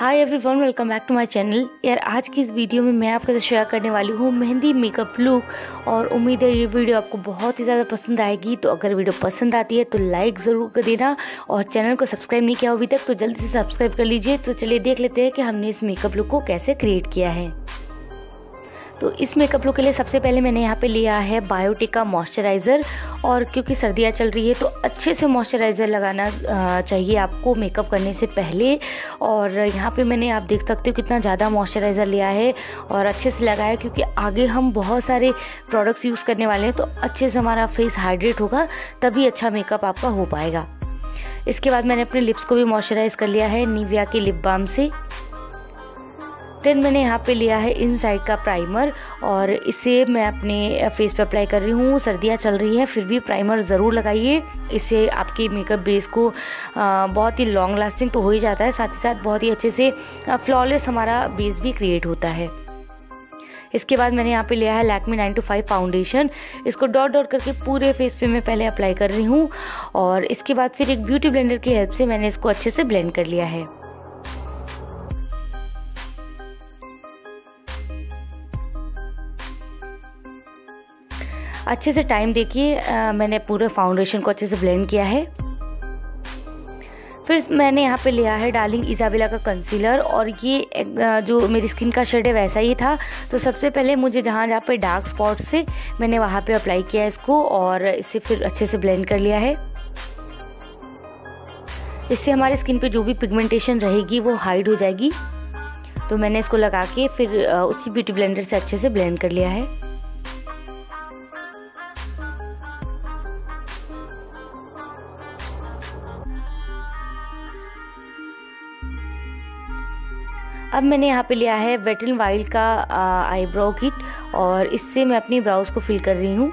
Hi everyone, welcome back to my channel. यार आज की इस वीडियो में मैं आपके साथ शेयर करने वाली हूँ मेहंदी मेकअप लुक और उम्मीद है ये वीडियो आपको बहुत ही ज़्यादा पसंद आएगी। तो अगर वीडियो पसंद आती है तो लाइक ज़रूर कर देना और चैनल को सब्सक्राइब नहीं किया हो अभी तक तो जल्दी से सब्सक्राइब कर लीजिए। तो चलिए देख लेते हैं कि हमने इस मेकअप लुक को कैसे क्रिएट किया है। तो इस मेकअप लुक के लिए सबसे पहले मैंने यहाँ पे लिया है बायोटिका मॉइस्चराइज़र। और क्योंकि सर्दियाँ चल रही है तो अच्छे से मॉइस्चराइज़र लगाना चाहिए आपको मेकअप करने से पहले। और यहाँ पे मैंने आप देख सकते हो कितना ज़्यादा मॉइस्चराइज़र लिया है और अच्छे से लगाया, क्योंकि आगे हम बहुत सारे प्रोडक्ट्स यूज़ करने वाले हैं तो अच्छे से हमारा फेस हाइड्रेट होगा, तभी अच्छा मेकअप आपका हो पाएगा। इसके बाद मैंने अपने लिप्स को भी मॉइस्चराइज़ कर लिया है निविया के लिप बाम से। देन मैंने यहाँ पे लिया है इनसाइड का प्राइमर और इसे मैं अपने फेस पे अप्लाई कर रही हूँ। सर्दियाँ चल रही हैं फिर भी प्राइमर ज़रूर लगाइए, इससे आपके मेकअप बेस को बहुत ही लॉन्ग लास्टिंग तो हो ही जाता है, साथ ही साथ बहुत ही अच्छे से फ्लॉलेस हमारा बेस भी क्रिएट होता है। इसके बाद मैंने यहाँ पे लिया है लैक्मे 925 फाउंडेशन। इसको डॉट डॉट करके पूरे फेस पे मैं पहले अप्लाई कर रही हूँ और इसके बाद फिर एक ब्यूटी ब्लेंडर की हेल्प से मैंने इसको अच्छे से ब्लेंड कर लिया है। अच्छे से टाइम देखिए, मैंने पूरे फाउंडेशन को अच्छे से ब्लेंड किया है। फिर मैंने यहाँ पे लिया है डार्लिंग इज़ाबेला का कंसीलर और ये जो मेरी स्किन का शेड है वैसा ही था। तो सबसे पहले मुझे जहाँ पे डार्क स्पॉट से मैंने वहाँ पे अप्लाई किया इसको और इसे फिर अच्छे से ब्लेंड कर लिया है। इससे हमारी स्किन पे जो भी पिगमेंटेशन रहेगी वो हाइड हो जाएगी। तो मैंने इसको लगा के फिर उसी ब्यूटी ब्लेंडर से अच्छे से ब्लेंड कर लिया है। अब मैंने यहाँ पे लिया है वेट एंड वाइल्ड का आईब्रो किट और इससे मैं अपनी ब्राउज को फिल कर रही हूँ।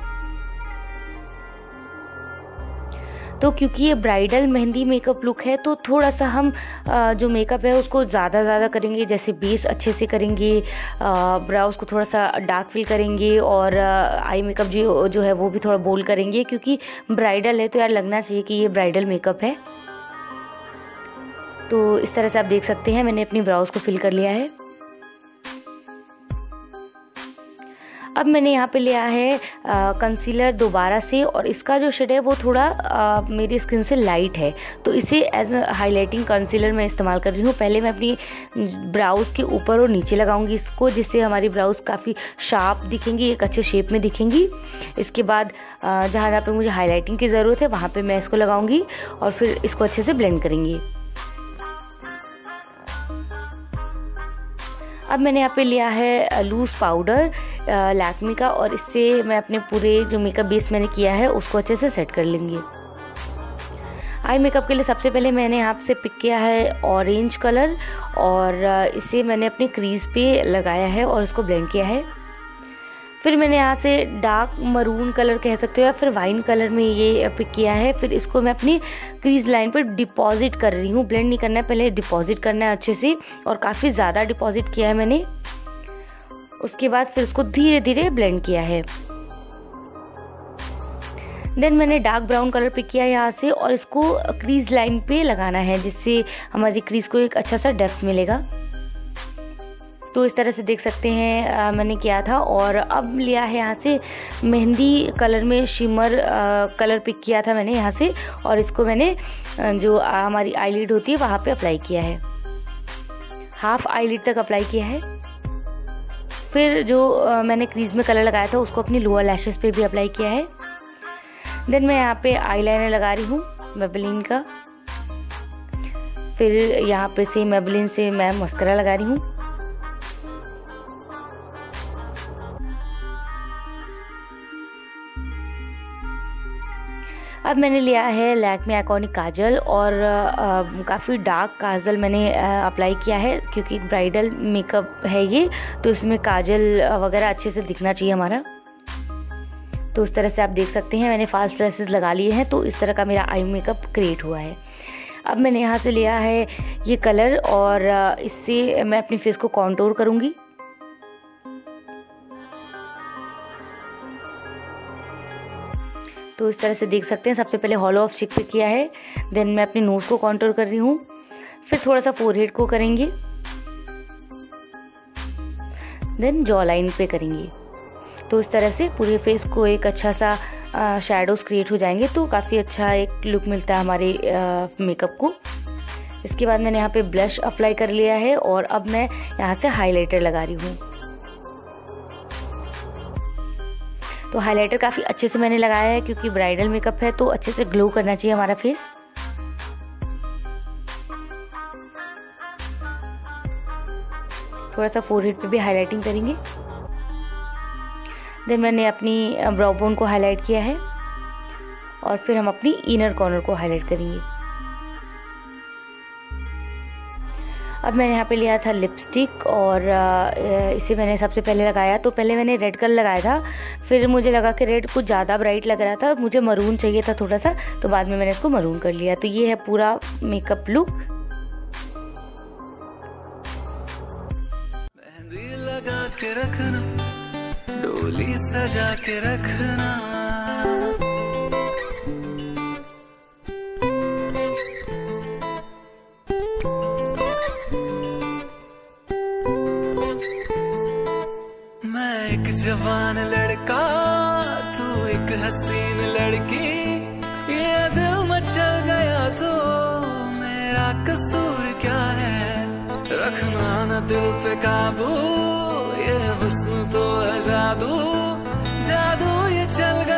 तो क्योंकि ये ब्राइडल मेहंदी मेकअप लुक है तो थोड़ा सा हम जो मेकअप है उसको ज़्यादा करेंगे, जैसे बेस अच्छे से करेंगे, ब्राउज को थोड़ा सा डार्क फिल करेंगे और आई मेकअप जो है वो भी थोड़ा बोल्ड करेंगे, क्योंकि ब्राइडल है तो यार लगना चाहिए कि ये ब्राइडल मेकअप है। तो इस तरह से आप देख सकते हैं मैंने अपनी ब्राउज को फिल कर लिया है। अब मैंने यहाँ पे लिया है कंसीलर दोबारा से और इसका जो शेड है वो थोड़ा मेरी स्किन से लाइट है, तो इसे एज अ हाइलाइटिंग कंसीलर मैं इस्तेमाल कर रही हूँ। पहले मैं अपनी ब्राउज़ के ऊपर और नीचे लगाऊंगी इसको, जिससे हमारी ब्राउज़ काफ़ी शार्प दिखेंगी, एक अच्छे शेप में दिखेंगी। इसके बाद जहाँ पे मुझे हाईलाइटिंग की ज़रूरत है वहाँ पर मैं इसको लगाऊंगी और फिर इसको अच्छे से ब्लेंड करेंगी। अब मैंने यहाँ पे लिया है लूज़ पाउडर लैक्मे का और इससे मैं अपने पूरे जो मेकअप बेस मैंने किया है उसको अच्छे से सेट कर लेंगे। आई मेकअप के लिए सबसे पहले मैंने यहाँ से पिक किया है ऑरेंज कलर और इसे मैंने अपनी क्रीज पे लगाया है और इसको ब्लेंड किया है। फिर मैंने यहाँ से डार्क मरून कलर कह सकते हो या फिर वाइन कलर में ये पिक किया है। फिर इसको मैं अपनी क्रीज लाइन पर डिपॉजिट कर रही हूँ। ब्लेंड नहीं करना है, पहले डिपॉजिट करना है अच्छे से और काफ़ी ज़्यादा डिपॉजिट किया है मैंने। उसके बाद फिर इसको धीरे धीरे ब्लेंड किया है। देन मैंने डार्क ब्राउन कलर पिक किया यहाँ से और इसको क्रीज लाइन पे लगाना है, जिससे हमारी क्रीज को एक अच्छा सा डेप्थ मिलेगा। तो इस तरह से देख सकते हैं मैंने किया था। और अब लिया है यहाँ से मेहंदी कलर में शिमर कलर पिक किया था मैंने यहाँ से और इसको मैंने जो हमारी आईलिड होती है वहाँ पे अप्लाई किया है, हाफ आईलिड तक अप्लाई किया है। फिर जो मैंने क्रीज में कलर लगाया था उसको अपनी लोअर लैशेस पे भी अप्लाई किया है। देन मैं यहाँ पे आईलाइनर लगा रही हूँ मेबेलिन का। फिर यहाँ पे से मेबेलिन से मैं मस्करा लगा रही हूँ। अब मैंने लिया है लैक्मे आइकॉनिक काजल और काफ़ी डार्क काजल मैंने अप्लाई किया है, क्योंकि ब्राइडल मेकअप है ये तो इसमें काजल वगैरह अच्छे से दिखना चाहिए हमारा। तो इस तरह से आप देख सकते हैं मैंने फास्ट लैशेस लगा लिए हैं, तो इस तरह का मेरा आई मेकअप क्रिएट हुआ है। अब मैंने यहाँ से लिया है ये कलर और इससे मैं अपने फेस को कॉन्टूर करूँगी। तो इस तरह से देख सकते हैं सबसे पहले हॉलो ऑफ चिक पे किया है, देन मैं अपने नोज़ को कॉन्टूर कर रही हूँ, फिर थोड़ा सा फोरहेड को करेंगे देन जॉ लाइन पे करेंगे। तो इस तरह से पूरे फेस को एक अच्छा सा शैडोज क्रिएट हो जाएंगे, तो काफ़ी अच्छा एक लुक मिलता है हमारे मेकअप को। इसके बाद मैंने यहाँ पे ब्लश अप्लाई कर लिया है और अब मैं यहाँ से हाइलाइटर लगा रही हूँ। तो हाइलाइटर काफ़ी अच्छे से मैंने लगाया है क्योंकि ब्राइडल मेकअप है तो अच्छे से ग्लो करना चाहिए हमारा फेस। थोड़ा सा फोरहेड पे भी हाइलाइटिंग करेंगे। देन मैंने अपनी ब्राउ बोन को हाईलाइट किया है और फिर हम अपनी इनर कॉर्नर को हाईलाइट करेंगे। अब मैंने यहाँ पे लिया था लिपस्टिक और इसे मैंने सबसे पहले लगाया। तो पहले मैंने रेड कलर लगाया था, फिर मुझे लगा कि रेड कुछ ज़्यादा ब्राइट लग रहा था, मुझे मरून चाहिए था थोड़ा सा, तो बाद में मैंने इसको मरून कर लिया। तो ये है पूरा मेकअप लुक। मेहंदी लगा के रखना, डोली सजा के रखना, एक जवान लड़का तू एक हसीन लड़की, ये दिल मचल गया तो मेरा कसूर क्या है। रखना न दिल पे काबू, ये हुस्न तो है जादू, जादू ये चल